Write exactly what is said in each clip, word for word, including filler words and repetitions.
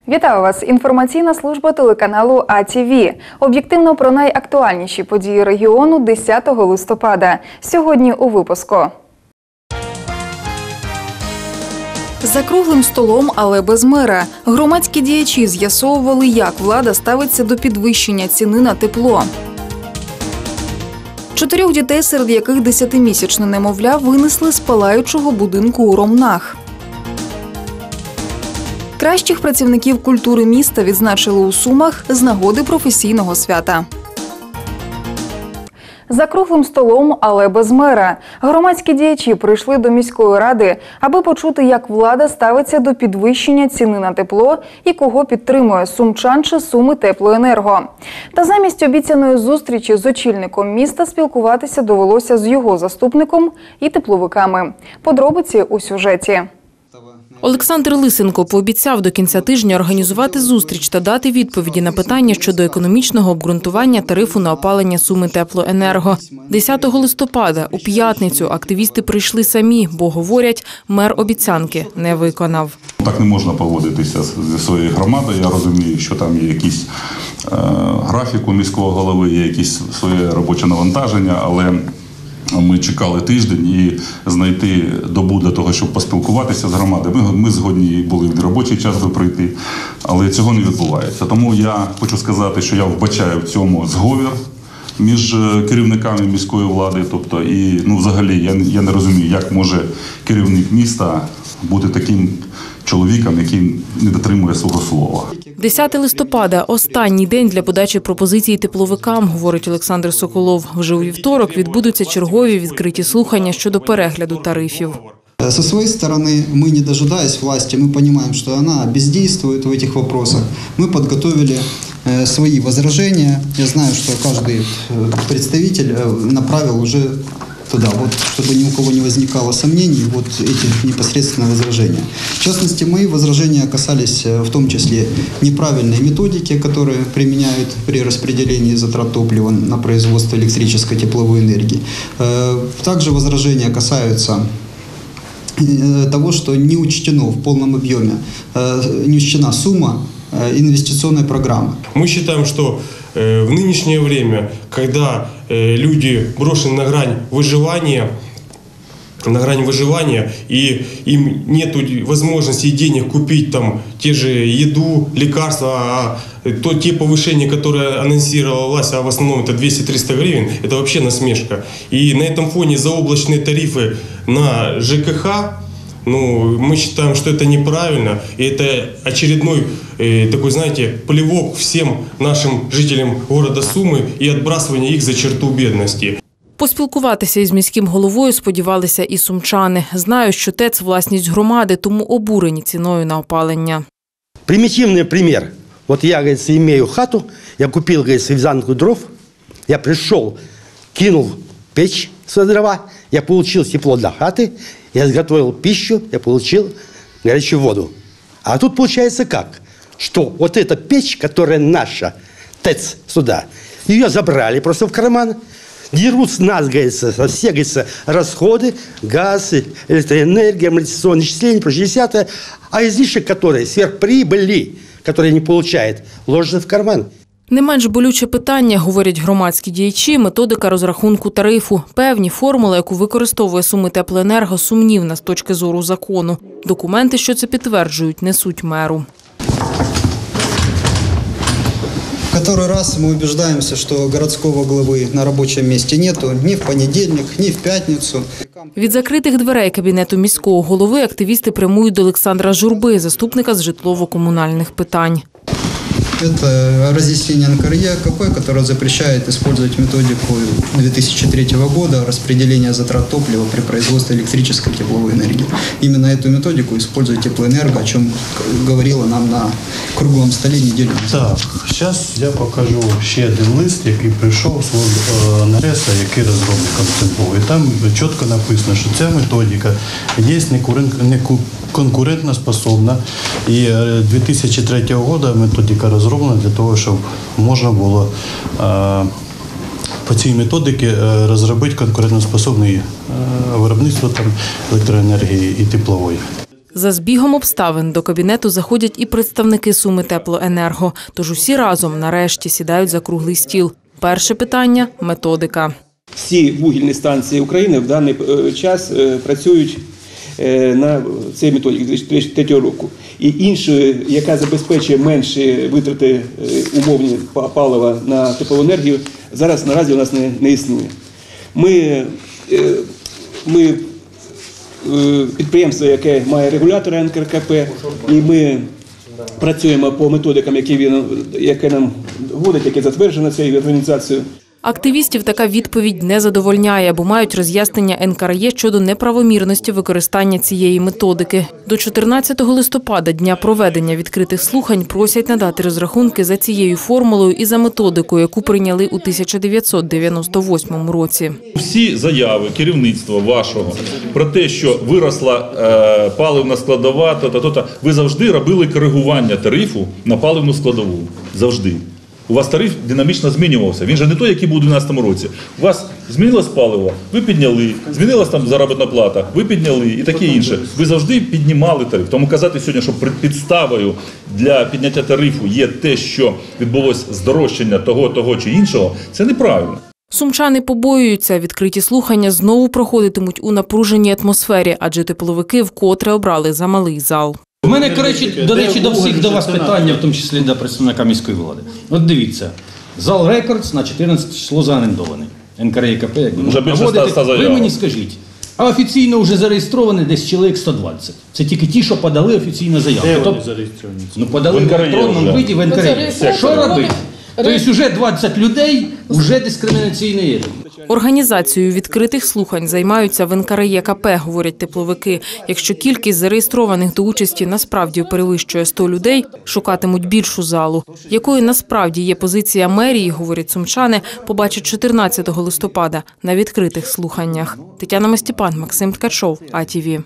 Вітаю вас! Інформаційна служба телеканалу А Ті Ві. Об'єктивно про найактуальніші події регіону десятого листопада. Сьогодні у випуску. За круглим столом, але без мера. Громадські діячі з'ясовували, як влада ставиться до підвищення ціни на тепло. Чотирьох дітей, серед яких десятимісячне немовля, винесли з палаючого будинку у Ромнах. Кращих працівників культури міста відзначили у Сумах з нагоди професійного свята. За круглим столом, але без мера. Громадські діячі прийшли до міської ради, аби почути, як влада ставиться до підвищення ціни на тепло і кого підтримує сумчан чи Суми Теплоенерго. Та замість обіцяної зустрічі з очільником міста спілкуватися довелося з його заступником і тепловиками. Подробиці у сюжеті. Олександр Лисенко пообіцяв до кінця тижня організувати зустріч та дати відповіді на питання щодо економічного обґрунтування тарифу на опалення Суми Теплоенерго. десятого листопада, у п'ятницю, активісти прийшли самі, бо, говорять, мер обіцянки не виконав. Так не можна поводитися зі своєю громадою. Я розумію, що там є якийсь е, графік у міського голови, є якісь своє робоче навантаження, але ми чекали тиждень і знайти добу для того, щоб поспілкуватися з громадою. Ми, ми згодні були в робочий час би прийти, але цього не відбувається. Тому я хочу сказати, що я вбачаю в цьому зговір між керівниками міської влади. Тобто, і, ну, взагалі, я, я не розумію, як може керівник міста бути таким чоловіком, який не дотримує свого слова. десяте листопада – останній день для подачі пропозицій тепловикам, говорить Олександр Соколов. Вже у вівторок відбудуться чергові відкриті слухання щодо перегляду тарифів. Со своей стороны, мы, не дожидаясь власти, мы понимаем, что она бездействует в этих вопросах. Мы подготовили свои возражения. Я знаю, что каждый представитель направил уже туда, вот, чтобы ни у кого не возникало сомнений, вот эти непосредственно возражения. В частности, мои возражения касались в том числе неправильной методики, которые применяют при распределении затрат топлива на производство электрической тепловой энергии. Также возражения касаются того, что не учтено в полном объеме, не учтена сумма инвестиционной программы. Мы считаем, что в нынешнее время, когда люди брошены на грань выживания, на грани выживания, и им нет возможности и денег купить там те же еду, лекарства, а то те повышения, которые анонсировала власть, а в основном это двести-триста гривен, это вообще насмешка. И на этом фоне заоблачные тарифы на ЖКХ, ну, мы считаем, что это неправильно, и это очередной э, такой, знаете, плевок всем нашим жителям города Сумы и отбрасывание их за черту бедности. Поспілкуватися із міським головою сподівалися і сумчани. Знають, що ТЕЦ – власність громади, тому обурені ціною на опалення. Примітивний примір. Вот я, говорится, имею хату, я купил, говорится, вязанку дров, я пришел, кинул печь с дрова, я получил тепло для хаты, я изготовил пищу, я получил горячую воду. А тут получается как? Что вот эта печь, которая наша, ТЭЦ сюда, ее забрали просто в карман, дерут с нас, говорится, со все, говорится, расходы, газ, электроэнергия, амортизационные начисления, прочее, десятое, а излишек, которые сверхприбыли, которые не получает, ложится в карман. Не менш болюче питання, говорять громадські діячі, методика розрахунку тарифу. Певні формули, яку використовує Суми Теплоенерго, сумнівна з точки зору закону. Документи, що це підтверджують, несуть меру. В который раз мы убеждаемся, что городского главы на рабочем месте нету ни в понедельник, ни в пятницу. Від закритих дверей кабінету міського голови активісти прямують до Олександра Журби, заступника з житлово-комунальних питань. Это разъяснение НКРЕ-КП, которое запрещает использовать методику две тысячи третьего года распределения затрат топлива при производстве электрической тепловой энергии. Именно эту методику использует Теплоэнерго, о чем говорила нам на круглом столе неделю назад. Так, зараз я покажу ще один лист, який прийшов з НРЕСа, який розробником ЦМПО. І там чітко написано, що ця методика є неконкурентно способна. І дві тисячі третього року методика розроблена для того, щоб можна було по цій методиці розробити конкурентоспособне виробництво там електроенергії і теплової. За збігом обставин до кабінету заходять і представники Сумитеплоенерго. Тож усі разом нарешті сідають за круглий стіл. Перше питання – методика. Всі вугільні станції України в даний час працюють на цій методиці дві тисячі третього року. І іншою, яка забезпечує менші витрати умовні палива на теплоенергію, зараз наразі у нас не, не існує. Ми, ми підприємство, яке має регулятор ен ка ер ка пе, і ми працюємо по методикам, які, він, які нам вводить, які затверджені цією організацією. Активістів така відповідь не задовольняє, бо мають роз'яснення ен ка ер є щодо неправомірності використання цієї методики. До чотирнадцятого листопада, дня проведення відкритих слухань, просять надати розрахунки за цією формулою і за методикою, яку прийняли у тисяча дев'ятсот дев'яносто восьмому році. Всі заяви керівництва вашого про те, що виросла е, паливна складова, то-то-то, ви завжди робили коригування тарифу на паливну складову. Завжди. У вас тариф динамічно змінювався. Він же не той, який був у дві тисячі дванадцятому році. У вас змінилось паливо, ви підняли. Змінилась там заробітна плата, ви підняли і таке інше. Ви завжди піднімали тариф. Тому казати сьогодні, що підставою для підняття тарифу є те, що відбулось здорожчання того, того чи іншого, це неправильно. Сумчани побоюються, відкриті слухання знову проходитимуть у напруженій атмосфері, адже тепловики вкотре обрали замалий зал. У мене, коротше, до речі, до всіх до вас питання, в тому числі до представника міської влади. От дивіться, зал Рекордс на чотирнадцяте число заорендований. ен ка ер є ка пе, як ви проводите, ви мені скажіть. А офіційно вже зареєстровані десь чоловік сто двадцять. Це тільки ті, що подали офіційно заявку. Де вони зареєстровані? Ну, подали в електронному виді в ен ка ер є. Що робити? Тобто вже двадцять людей, вже дискримінаційний є. Організацією відкритих слухань займаються в ен ка ер є ка пе, говорять тепловики. Якщо кількість зареєстрованих до участі насправді перевищує сто людей, шукатимуть більшу залу. Якою насправді є позиція мерії, говорять сумчани, побачать чотирнадцятого листопада на відкритих слуханнях. Тетяна Мостіпан, Максим Ткачов, а ті ві.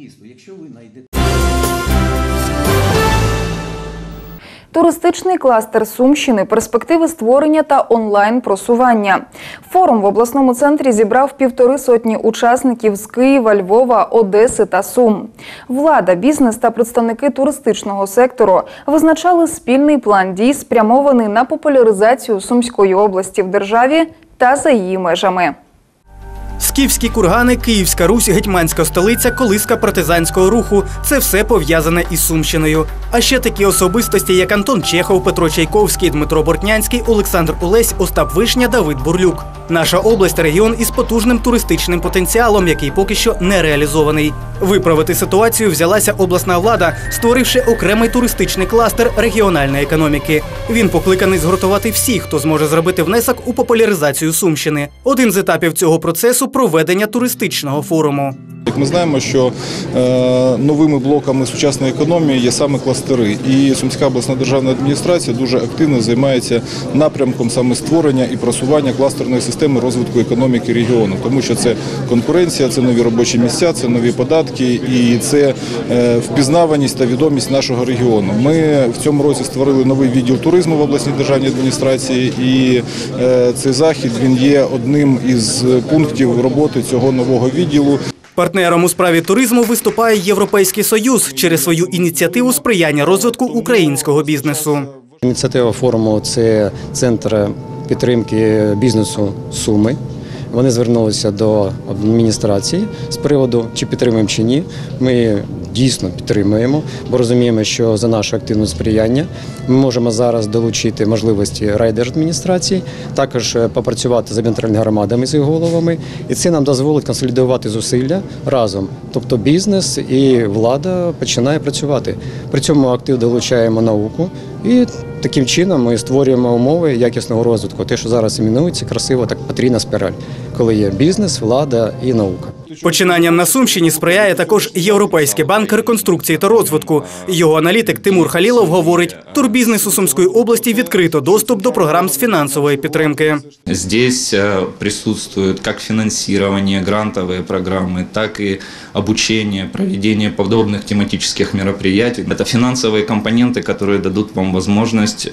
Туристичний кластер Сумщини, перспективи створення та онлайн-просування. Форум в обласному центрі зібрав півтори сотні учасників з Києва, Львова, Одеси та Сум. Влада, бізнес та представники туристичного сектору визначали спільний план дій, спрямований на популяризацію Сумської області в державі та за її межами. Скіфські кургани, Київська Русь, гетьманська столиця, колиска партизанського руху – це все пов'язане із Сумщиною. А ще такі особистості, як Антон Чехов, Петро Чайковський, Дмитро Бортнянський, Олександр Олесь, Остап Вишня, Давид Бурлюк. Наша область – регіон із потужним туристичним потенціалом, який поки що не реалізований. Виправити ситуацію взялася обласна влада, створивши окремий туристичний кластер регіональної економіки. Він покликаний згуртувати всіх, хто зможе зробити внесок у популяризацію Сумщини. Один з етапів цього процесу – проведення туристичного форуму. Ми знаємо, що е, новими блоками сучасної економії є саме кластери. І Сумська обласна державна адміністрація дуже активно займається напрямком саме створення і просування кластерної системи розвитку економіки регіону. Тому що це конкуренція, це нові робочі місця, це нові податки і це е, впізнаваність та відомість нашого регіону. Ми в цьому році створили новий відділ туризму в обласній державній адміністрації і е, цей захід він є одним із пунктів роботи цього нового відділу. Партнером у справі туризму виступає Європейський Союз через свою ініціативу сприяння розвитку українського бізнесу. Ініціатива форуму – це центр підтримки бізнесу Суми. Вони звернулися до адміністрації з приводу, чи підтримуємо, чи ні. Ми дійсно підтримуємо, бо розуміємо, що за наше активне сприяння ми можемо зараз долучити можливості райдержадміністрації, також попрацювати з об'єднаними громадами, з їх головами. І це нам дозволить консолідувати зусилля разом. Тобто бізнес і влада починає працювати. При цьому активно долучаємо науку і таким чином ми створюємо умови якісного розвитку. Те, що зараз іменується красиво, так потрійна спіраль, коли є бізнес, влада і наука. Починанням на Сумщині сприяє також Європейський банк реконструкції та розвитку. Його аналітик Тимур Халілов говорить, турбізнесу Сумської області відкрито доступ до програм з фінансової підтримки. Здесь присутствует как финансирование, грантовые программы, так и обучение, проведение подобных тематических мероприятий. Это финансовые компоненты, которые дадут вам возможность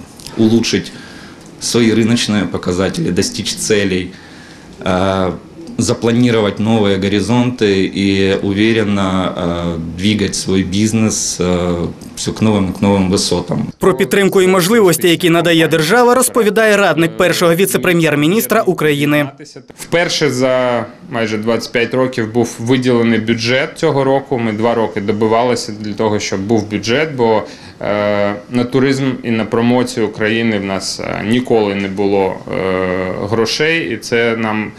улучшить свои рыночные показатели, достичь целей, запланировать новые горизонты и уверенно э, двигать свой бизнес э, все к новым, к новым высотам. Про підтримку і можливості, які надає держава, розповідає радник першого віце-прем'єр-міністра України. Вперше за майже двадцять п'ять років був виділений бюджет цього року. Ми два роки добивалися для того, щоб був бюджет, бо е, на туризм і на промоцію України в нас ніколи не було е, грошей, і це нам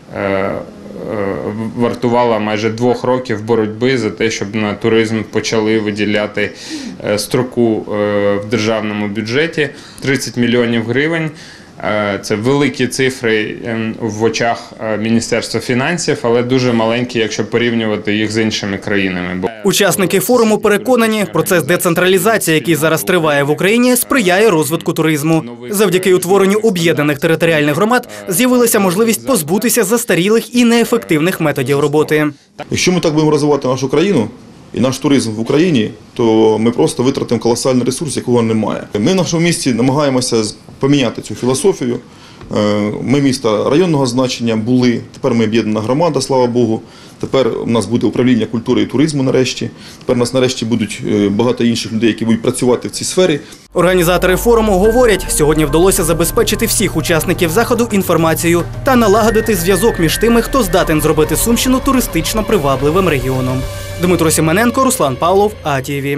вартувало майже двох років боротьби за те, щоб на туризм почали виділяти строку в державному бюджеті тридцять мільйонів гривень. Це великі цифри в очах Міністерства фінансів, але дуже маленькі, якщо порівнювати їх з іншими країнами. Учасники форуму переконані, процес децентралізації, який зараз триває в Україні, сприяє розвитку туризму. Завдяки утворенню об'єднаних територіальних громад з'явилася можливість позбутися застарілих і неефективних методів роботи. Якщо ми так будемо розвивати нашу країну і наш туризм в Україні, то ми просто витратимо колосальний ресурс, якого немає. Ми в нашому місті намагаємося поміняти цю філософію. Ми місто районного значення були, тепер ми об'єднана громада, слава Богу. Тепер у нас буде управління культури і туризму нарешті. Тепер у нас нарешті будуть багато інших людей, які будуть працювати в цій сфері. Організатори форуму говорять, сьогодні вдалося забезпечити всіх учасників заходу інформацією та налагодити зв'язок між тими, хто здатен зробити Сумщину туристично привабливим регіоном. Дмитро Сімоненко, Руслан Павлов, А Т В.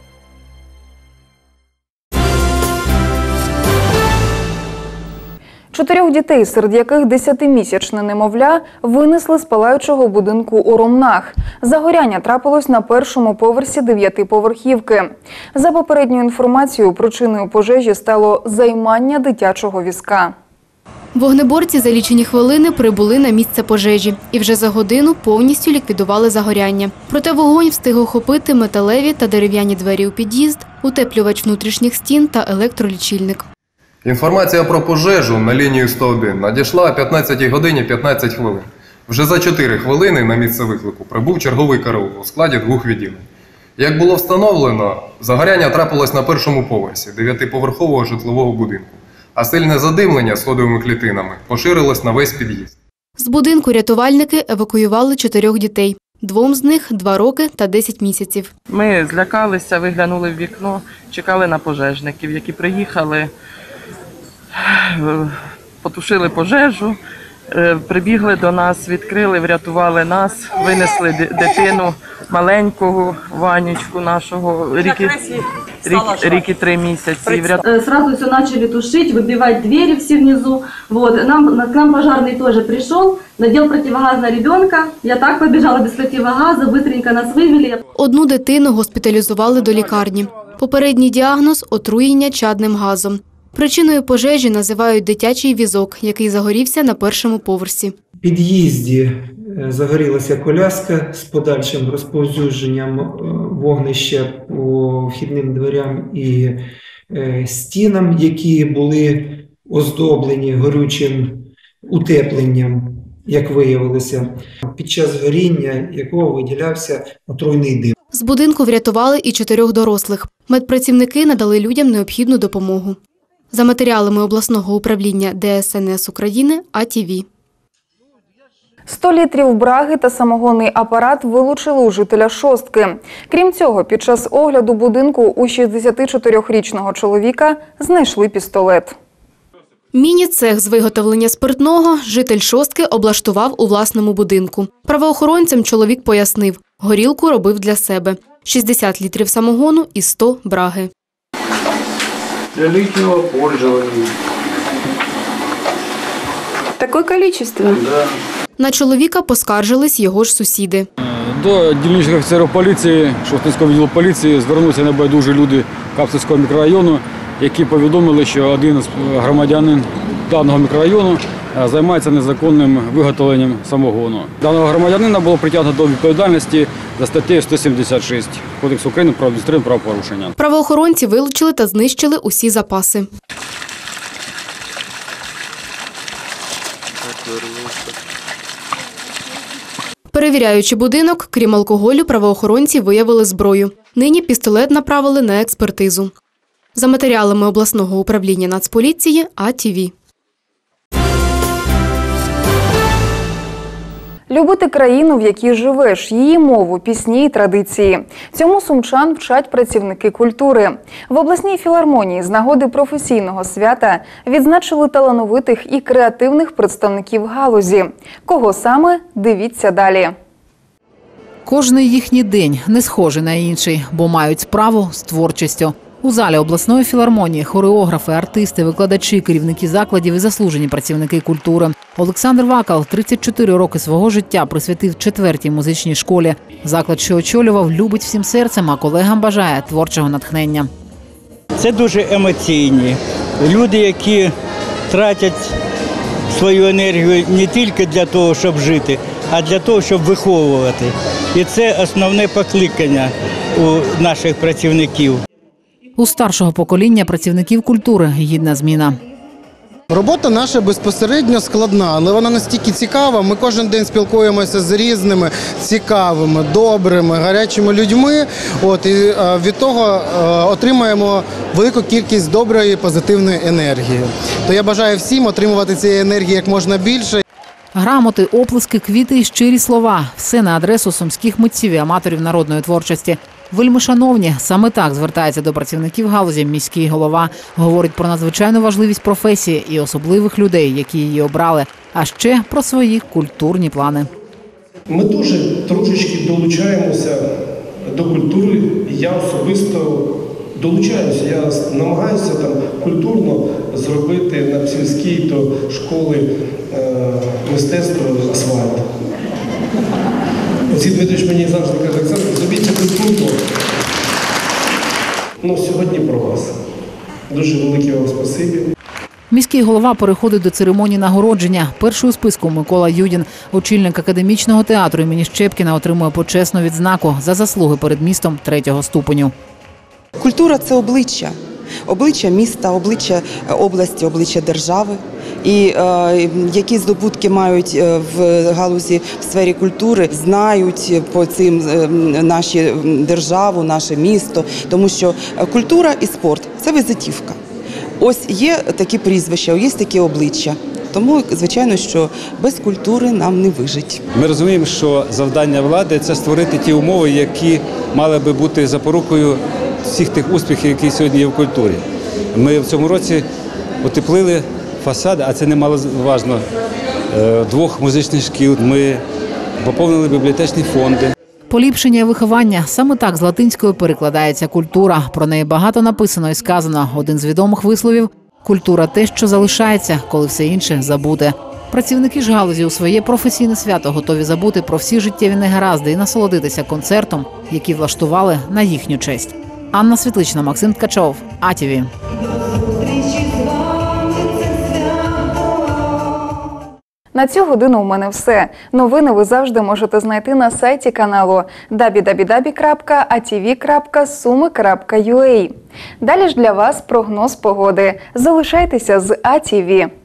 Чотирьох дітей, серед яких десятимісячне немовля, винесли з палаючого будинку у Ромнах. Загоряння трапилось на першому поверсі дев'ятиповерхівки. За попередньою інформацією, причиною пожежі стало займання дитячого візка. Вогнеборці за лічені хвилини прибули на місце пожежі і вже за годину повністю ліквідували загоряння. Проте вогонь встиг охопити металеві та дерев'яні двері у під'їзд, утеплювач внутрішніх стін та електролічильник. Інформація про пожежу на лінію сто один надійшла о п'ятнадцятій годині п'ятнадцять хвилин. Вже за чотири хвилини на місце виклику прибув черговий караул у складі двох відділень. Як було встановлено, загоряння трапилось на першому поверсі дев'ятиповерхового житлового будинку, а сильне задимлення сходовими клітинами поширилось на весь під'їзд. З будинку рятувальники евакуювали чотирьох дітей. Двом з них – два роки та десять місяців. Ми злякалися, виглянули в вікно, чекали на пожежників, які приїхали, потушили пожежу, прибігли до нас, відкрили, врятували нас, винесли дитину маленького, Ванечку нашого, ріки, рік, ріки три місяці. Сразу все начали тушить, выбивать двери все внизу. Вот. Нам, к нам пожарный тоже пришел, надел противогаз на ребенка. Я так побежала без противогаза, быстренько нас вывели. Одну дитину госпіталізували до лікарні. Попередній діагноз – отруєння чадним газом. Причиною пожежі називають дитячий візок, який загорівся на першому поверсі. В під'їзді загорілася коляска з подальшим розповсюдженням вогнища по вхідним дверям і стінам, які були оздоблені горючим утепленням, як виявилося, під час горіння якого виділявся отруйний дим. З будинку врятували і чотирьох дорослих. Медпрацівники надали людям необхідну допомогу. За матеріалами обласного управління Де Ес Ен Ес України, А Т В. сто літрів браги та самогонний апарат вилучили у жителя Шостки. Крім цього, під час огляду будинку у шістдесятичотирирічного чоловіка знайшли пістолет. Міні-цех з виготовлення спиртного житель Шостки облаштував у власному будинку. Правоохоронцям чоловік пояснив, горілку робив для себе. шістдесят літрів самогону і сто браги. Для личного пользования. Такое количество? Да. На чоловіка поскаржились його ж сусіди. До дільничних офіцерів поліції, Шостинського відділу поліції, звернулися небайдужі люди Капсельського мікрорайону, які повідомили, що один з громадянин даного мікрорайону займається незаконним виготовленням самогону. Даного громадянина було притягнуто до відповідальності за статтею сто сімдесят шість Кодексу України про адміністративне правопорушення. Правоохоронці вилучили та знищили усі запаси. Перевіряючи будинок, крім алкоголю, правоохоронці виявили зброю. Нині пістолет направили на експертизу. За матеріалами обласного управління Нацполіції, А Т В. Любити країну, в якій живеш, її мову, пісні і традиції. Цьому сумчан вчать працівники культури. В обласній філармонії з нагоди професійного свята відзначили талановитих і креативних представників галузі. Кого саме – дивіться далі. Кожний їхній день не схожий на інший, бо мають справу з творчістю. У залі обласної філармонії хореографи, артисти, викладачі, керівники закладів і заслужені працівники культури. Олександр Вакал тридцять чотири роки свого життя присвятив четвертій музичній школі. Заклад, що очолював, любить всім серцем, а колегам бажає творчого натхнення. Це дуже емоційні люди, які тратять свою енергію не тільки для того, щоб жити, а для того, щоб виховувати. І це основне покликання у наших працівників. У старшого покоління працівників культури гідна зміна. Робота наша безпосередньо складна, але вона настільки цікава. Ми кожен день спілкуємося з різними цікавими, добрими, гарячими людьми. От, і від того отримуємо велику кількість доброї, позитивної енергії. То я бажаю всім отримувати цієї енергії як можна більше. Грамоти, оплески, квіти і щирі слова – все на адресу сумських митців і аматорів народної творчості. Вельми шановні, саме так звертається до працівників галузі міський голова. Говорить про надзвичайну важливість професії і особливих людей, які її обрали, а ще про свої культурні плани. Ми дуже трошечки долучаємося до культури. Я особисто долучаюся. Я намагаюся там культурно зробити на сільській то школи е, мистецтва асфальт. Олексій Дмитрович мені завжди каже: Олександр, зробіть це культурно. Ну, сьогодні про вас. Дуже велике вам спасибі. Міський голова переходить до церемонії нагородження. Перший у списку Микола Юдін, очільник академічного театру імені Щепкіна, отримує почесну відзнаку за заслуги перед містом третього ступеню. Культура – це обличчя. Обличчя міста, обличчя області, обличчя держави. І е, які здобутки мають в галузі в сфері культури, знають по цим е, наші державу, наше місто. Тому що культура і спорт – це візитівка. Ось є такі прізвища, є такі обличчя. Тому, звичайно, що без культури нам не вижить. Ми розуміємо, що завдання влади – це створити ті умови, які мали би бути запорукою всіх тих успіхів, які сьогодні є в культурі. Ми в цьому році утеплили фасади, а це немаловажно, двох музичних шкіл. Ми поповнили бібліотечні фонди. Поліпшення і виховання – саме так з латинської перекладається культура. Про неї багато написано і сказано. Один з відомих висловів – культура – те, що залишається, коли все інше забуде. Працівники ж галузі у своє професійне свято готові забути про всі життєві негаразди і насолодитися концертом, який влаштували на їхню честь. Анна Світлична, Максим Ткачов, А Ті Ві. На цю годину у мене все. Новини ви завжди можете знайти на сайті каналу дабл ю дабл ю дабл ю крапка а ті ві крапка суми крапка ю а. Далі ж для вас прогноз погоди. Залишайтеся з А Ті Ві.